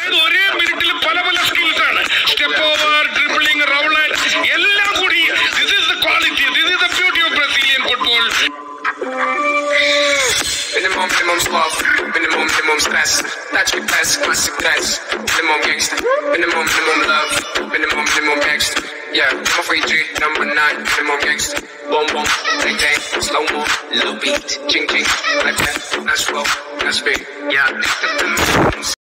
ഒരേ മിനിറ്റിൽ പല പല സ്കിൽസ് ആണ്. സ്റ്റെപ്പ് ഓവർ, ഡ്രിബിളിംഗ്, റൗളൻ, എല്ലാം കൂടി. This is the quality, this is the beauty of Brazilian football. Minimum suave, minimum stress. That's your best, classic that's minimum gangster. Minimum love, minimum gangster. Yeah, I'm a free G, number 9, minimum gangster. Boom boom, bang bang, slow mo, little beat, ching ching, like that, that's slow, that's big. Yeah.